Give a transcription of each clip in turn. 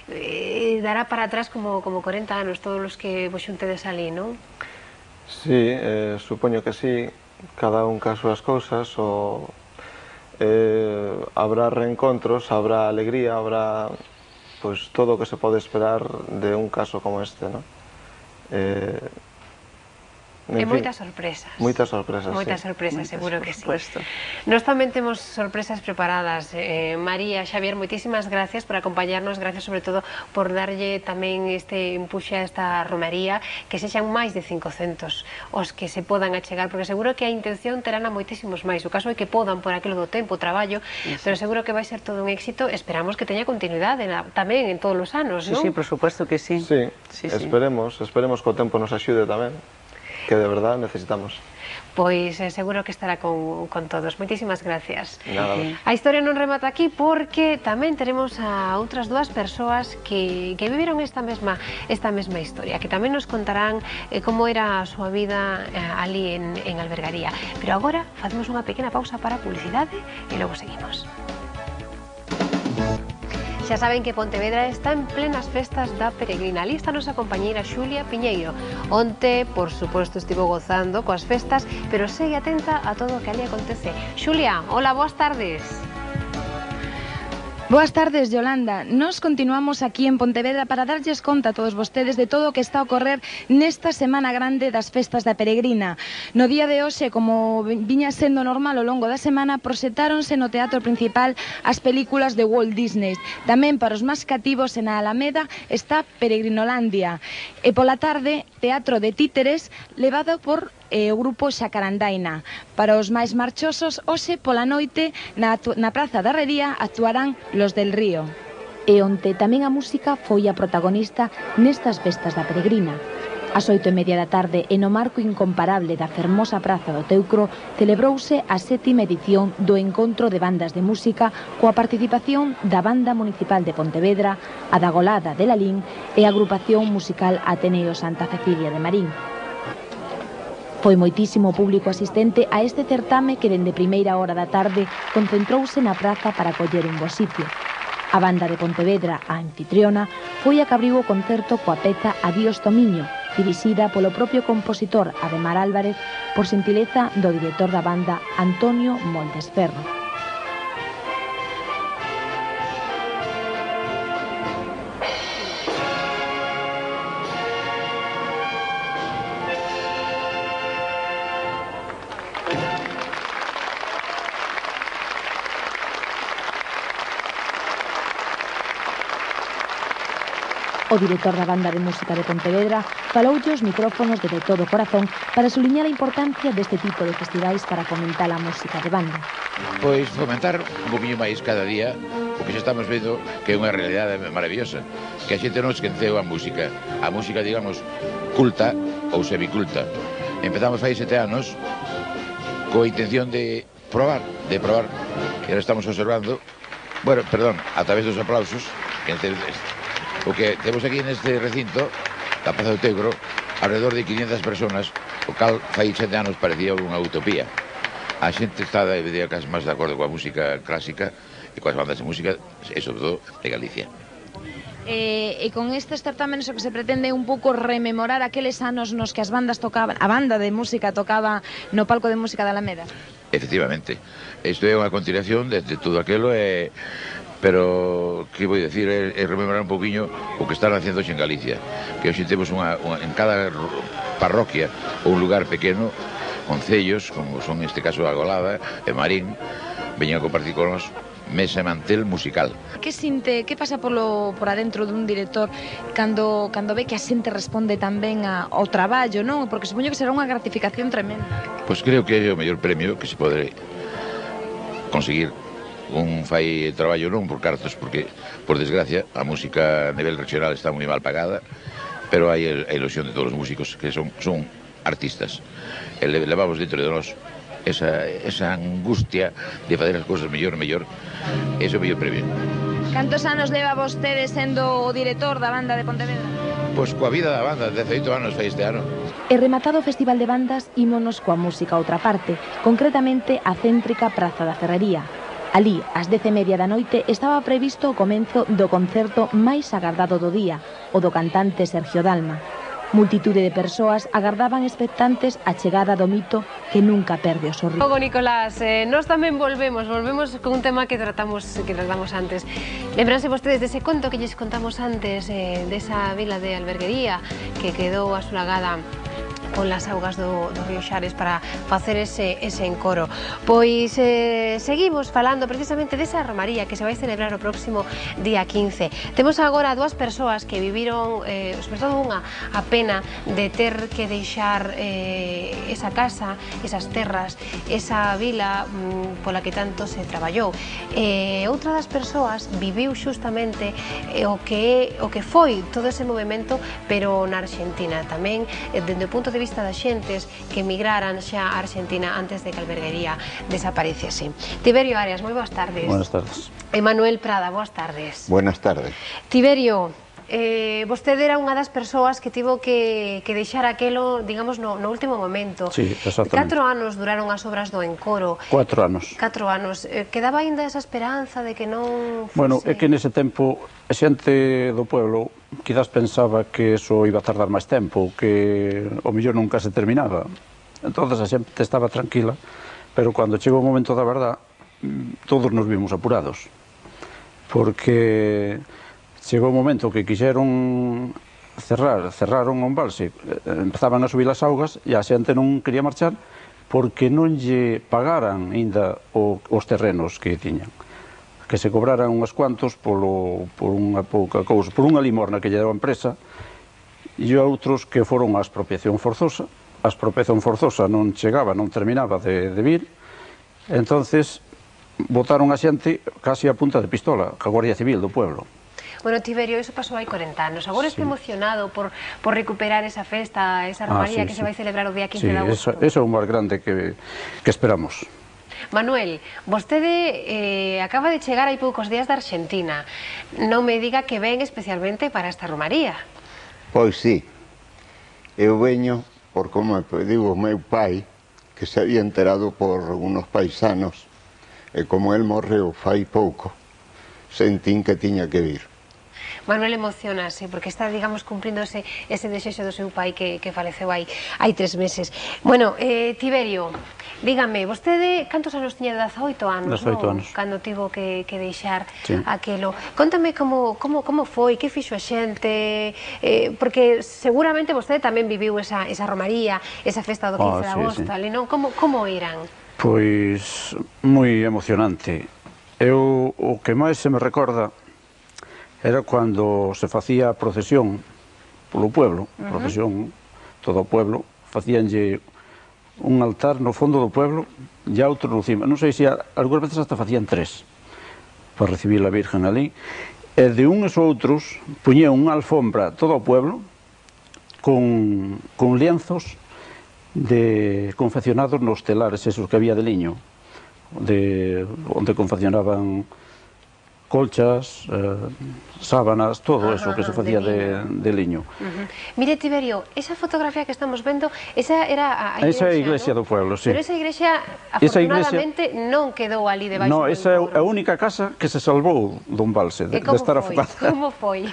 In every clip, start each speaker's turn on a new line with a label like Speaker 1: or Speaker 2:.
Speaker 1: dará para atrás como 40 anos todos os que vos xuntedes ali, non?
Speaker 2: Sí, supoño que sí, cada un cas súas cousas, habrá reencontros, habrá alegría, habrá pues todo o que se pode esperar de un caso como este, ¿no?
Speaker 1: E moitas sorpresas.
Speaker 2: Moitas sorpresas,
Speaker 1: moitas
Speaker 2: sí.
Speaker 1: sorpresas, seguro que sí.
Speaker 3: Supuesto.
Speaker 1: Nós tamén temos sorpresas preparadas. María, Xavier, moitísimas gracias por acompañarnos, gracias sobre todo por darlle tamén este empuxe a esta romería, que sexan máis de 500 os que se podan achegar, porque seguro que a intención terán a moitísimos máis. O caso é que podan por aquilo do tempo, o traballo, pero seguro que vai ser todo un éxito. Esperamos que teña continuidade tamén en todos os anos, non?
Speaker 3: Sí, por supuesto que sí.
Speaker 2: Sí, esperemos que o tempo nos axude tamén, que de verdad necesitamos.
Speaker 1: Pois seguro que estará con todos. Moitísimas gracias.
Speaker 2: Nada.
Speaker 1: A historia non remata aquí porque tamén teremos a outras dúas persoas que viviron esta mesma historia, que tamén nos contarán como era a súa vida ali en Albergaría. Pero agora facemos unha pequena pausa para a publicidade e logo seguimos. Xa saben que Pontevedra está en plenas festas da Peregrina. Ali está a nosa compañeira Xulia Piñeiro. Onte, por suposto, estivo gozando coas festas, pero segue atenta a todo o que ali acontece. Xulia, hola, boas tardes.
Speaker 4: Boas tardes, Yolanda. Nos continuamos aquí en Pontevedra para darlles conta a todos vostedes de todo o que está a ocorrer nesta semana grande das festas da Peregrina. No día de hoxe, como viña sendo normal ao longo da semana, proxectáronse no teatro principal as películas de Walt Disney. Tamén para os máis cativos en a Alameda está Peregrinolandia. E pola tarde, teatro de títeres levado por o grupo Xacarandaina. Para os máis marchosos, hoxe pola noite na Praza da Herrería actuarán Los del Río. E onte tamén a música foi a protagonista nestas festas da Peregrina. Ás 8:30 da tarde, e no marco incomparable da fermosa Praza do Teucro, celebrouse a 7ª edición do Encontro de Bandas de Música coa participación da Banda Municipal de Pontevedra, a da Golada de Lalín e a Agrupación Musical Ateneo Santa Cecilia de Marín. Foi moitísimo público asistente a este certame que dende primeira hora da tarde concentrouse na praza para coller un bo sitio. A banda de Pontevedra, a anfitriona, foi a que abriu o concerto coa peza Adiós Tomiño, dirixida polo propio compositor Ademar Álvarez por xentileza do director da banda Antonio Moldes Ferro. O director da Banda de Música de Pontevedra faloulle os micrófonos de todo o corazón para subliñar a importancia deste tipo de festivais para fomentar a música de banda.
Speaker 5: Pois fomentar un poquinho máis cada día o que xa estamos vendo que é unha realidade maravillosa, que a xente non esqueceu a música, digamos, culta ou semiculta. Empezamos fai 7 anos coa intención de probar, e ahora estamos observando, bueno, perdón, a través dos aplausos, que o que temos aquí neste recinto da Praza do Teucro, alrededor de 500 personas, o cal fai 7 anos parecía unha utopía. A xente está máis de acordo coa música clásica e coas bandas de música, e sobre todo de Galicia.
Speaker 4: E con estes certámenes o que se pretende é un pouco rememorar aqueles anos nos que as bandas tocaban, a banda de música tocaba no palco de música da Alameda.
Speaker 5: Efectivamente, isto é unha continuación de todo aquilo, pero que vou dicir é rememorar un poquinho o que están facendo en Galicia, que hoxe temos en cada parroquia ou un lugar pequeno concellos, como son neste caso a Golada e Marín, veñen a compartir con nós mesa e mantel musical.
Speaker 4: Que sinte, que pasa por adentro dun director cando ve que a xente responde tan ben ao traballo, non? Porque supoño que será unha gratificación tremenda.
Speaker 5: Pois creo que é o mellor premio que se pode conseguir. Un fai traballo non por cartos, porque, por desgracia, a música a nivel regional está moi mal pagada, pero hai a ilusión de todos os músicos que son artistas. E levamos dentro de nós esa angustia de fazer as cousas mellor, ese é o mellor premio.
Speaker 4: Cantos anos leva vostede sendo o director da banda de Pontevedra?
Speaker 5: Pois coa vida da banda, 18 anos fai este ano.
Speaker 4: E rematado o Festival de Bandas, ímonos coa música a outra parte, concretamente a céntrica Praza da Ferrería. Alí, ás 10:30 da noite, estaba previsto o comenzo do concerto máis agardado do día, o do cantante Sergio Dalma. Multitude de persoas agardaban expectantes a chegada do mito que nunca perde o sorriso.
Speaker 1: Logo, Nicolás, nós tamén volvemos con un tema que tratamos antes. Lembranse vostedes dese conto que lles contamos antes, desa vila de Alberguería que quedou asolagada con las augas do río Xares para facer ese encoro. Pois seguimos falando precisamente desa romaría que se vai celebrar o próximo día 15. Temos agora dúas persoas que viviron, sobre todo unha, a pena de ter que deixar esa casa, esas terras, esa vila pola que tanto se traballou. Outra das persoas viviu xustamente o que foi todo ese movimento, pero na Argentina tamén, dende o punto de vista das xentes que emigraran xa a Argentina antes de que a Alberguería desaparecese. Tiberio Arias, moi boas tardes.
Speaker 3: Buenas tardes.
Speaker 1: Emanuel Prada, boas tardes.
Speaker 3: Buenas tardes.
Speaker 1: Tiberio, vostede era unha das persoas que tivo que deixar aquelo, digamos, no último momento.
Speaker 3: Sí, exactamente.
Speaker 1: 4 anos duraron as obras do encoro.
Speaker 3: 4 anos.
Speaker 1: 4 anos. Quedaba ainda esa esperanza de que non fose...
Speaker 3: Bueno, é que nese tempo a xente do pueblo quizás pensaba que eso iba a tardar máis tempo, que o mellor nunca se terminaba. Entonces a xente estaba tranquila, pero cando chegou o momento da verdad, todos nos vimos apurados. Porque chegou o momento que quixeron cerraron o embalse, empezaban a subir as augas e a xente non quería marchar porque non lle pagaran ainda os terrenos que tiñan, que se cobraran unhas cuantos por unha pouca cousa, por unha limorna que lle daba a empresa, e outros que foron a expropiación forzosa. A expropiación forzosa non chegaba, non terminaba de vir, entonces botaron a xente casi a punta de pistola, ca Guardia Civil do pueblo.
Speaker 1: Bueno, Tiberio, eso pasou hai 40 anos. Agora está emocionado por recuperar esa festa, esa romaría que se vai celebrar o día 15 de agosto.
Speaker 3: Sí, eso é o máis grande que esperamos.
Speaker 1: Manuel, vostede acaba de chegar hai poucos días da Argentina. Non me diga que ven especialmente para esta romaría.
Speaker 6: Pois sí, eu veño por como me pediu o meu pai, que se había enterado por unos paisanos, e como el morreu fai pouco, sentín que tiña que vir.
Speaker 1: Manuel emocionase porque está, digamos, cumplíndose ese desexo do seu pai que faleceu hai 3 meses. Bueno, Tiberio, dígame, vostede cantos anos tiña? 18 anos,
Speaker 3: 18 anos.
Speaker 1: Cando tivo que deixar
Speaker 3: sí.
Speaker 1: aquelo. Contame como foi, que fixo a xente, porque seguramente vostede tamén viviu esa romaría, esa festa do 15 de agosto, ali, non? Como eran?
Speaker 3: Pois moi emocionante. Eu o que máis se me recorda era cando se facía a procesión polo pueblo, procesión todo o pueblo, facíanlle un altar no fondo do pueblo e outro no cima. Non sei se algúnas veces hasta facían 3 para recibir a Virgen ali, e de uns ou outros puñían unha alfombra todo o pueblo con lienzos confeccionados nos telares esos que había de liño, onde confeccionaban colchas, sábanas, todo eso que se facía de liño.
Speaker 1: Mire, Tiberio, esa fotografía que estamos vendo, esa era a igrexa,
Speaker 3: esa é a iglesia do pueblo, sí.
Speaker 1: Pero esa igrexa, afortunadamente, non quedou ali debaixo do encoro.
Speaker 3: No, esa é a única casa que se salvou do embalse, de estar afogada.
Speaker 1: Como foi?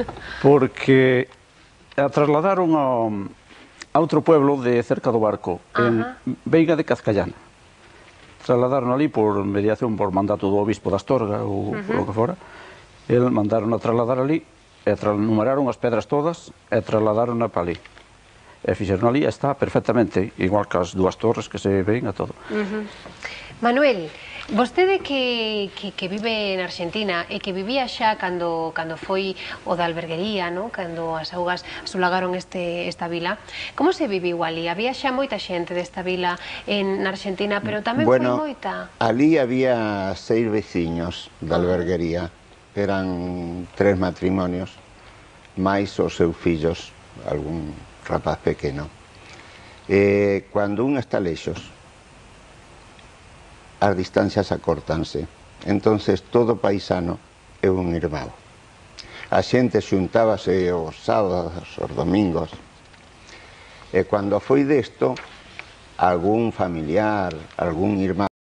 Speaker 3: Porque a trasladaron a outro pueblo de cerca do Barco, en Veiga de Cazcallana. Trasladaron ali por mediación, por mandato do obispo de Astorga ou por lo que fora. Mandaron a trasladar ali, numeraron as pedras todas e trasladaron a ali. E fixeron ali, está perfectamente, igual que as 2 torres que se ven a todo.
Speaker 1: Manuel, vostede que vive en Argentina e que vivía xa cando foi o da Alberguería, cando as augas asolagaron esta vila, como se viviu ali? Había xa moita xente desta vila en Argentina, pero tamén foi moita?
Speaker 6: Ali había 6 veciños da Alberguería, eran 3 matrimonios, máis os seus fillos, algún rapaz pequeno. Cando un está lexos, as distancias acórtanse, entonces todo paisano é un irmão. A xente xuntábase os sábados, os domingos, e cando foi desto, algún familiar, algún irmán